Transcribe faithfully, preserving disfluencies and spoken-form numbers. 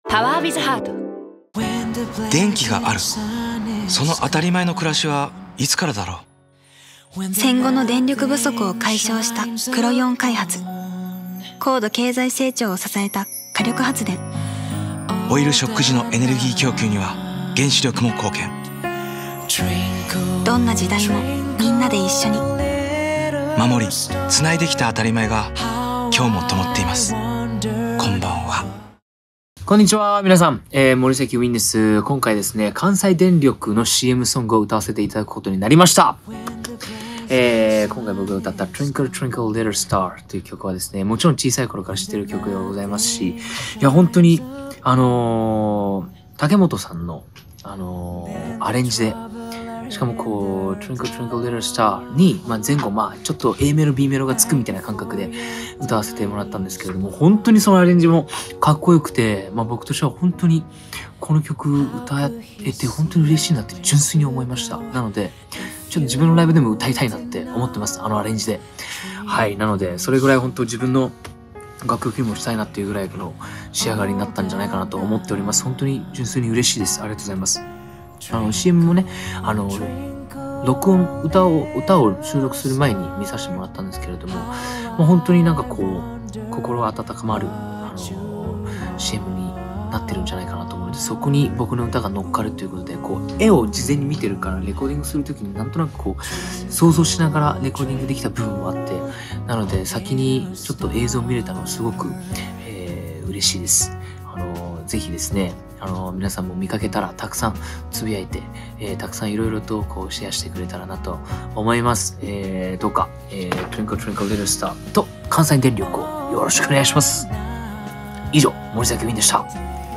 パワービズハート。 電気がある、その当たり前の暮らしはいつからだろう。戦後の電力不足を解消したクロヨン開発、高度経済成長を支えた火力発電。 オイルショック時のエネルギー供給には原子力も貢献。 どんな時代もみんなで一緒に守りつないできた当たり前が今日も灯っています。こんばんは。 こんにちは、皆さん、えー、森崎ウィンです。今回ですね、関西電力の シーエム ソングを歌わせていただくことになりました。えー、今回僕が歌った Twinkle Twinkle Little Star という曲はですね、もちろん小さい頃から知ってる曲でございますし、いや、本当に、あのー、竹本さんの、あのー、アレンジで、しかもこう、Twinkle Twinkle Little Star に、まあ、前後、まあ、ちょっと A メロ、B メロがつくみたいな感覚で歌わせてもらったんですけれども、本当にそのアレンジもかっこよくて、まあ、僕としては本当にこの曲歌えて本当に嬉しいなって純粋に思いました。なので、ちょっと自分のライブでも歌いたいなって思ってます。あのアレンジで。はい。なので、それぐらい本当自分の楽曲にもしたいなっていうぐらいの仕上がりになったんじゃないかなと思っております。本当に純粋に嬉しいです。ありがとうございます。あの シーエム もね、あの録音歌を歌を収録する前に見させてもらったんですけれども、もう本当になんかこう心温かまるあの シーエム になってるんじゃないかなと思うので、そこに僕の歌が乗っかるということで、こう絵を事前に見てるからレコーディングするときになんとなくこう想像しながらレコーディングできた部分もあって、なので先にちょっと映像見れたのすごく、えー、嬉しいです。あのぜひですね、あの皆さんも見かけたらたくさんつぶやいて、えー、たくさんいろいろとこうシェアしてくれたらなと思います。えー、どうか、えー、Twinkle Twinkle Little Star と関西電力をよろしくお願いします。以上、森崎ウィンでした。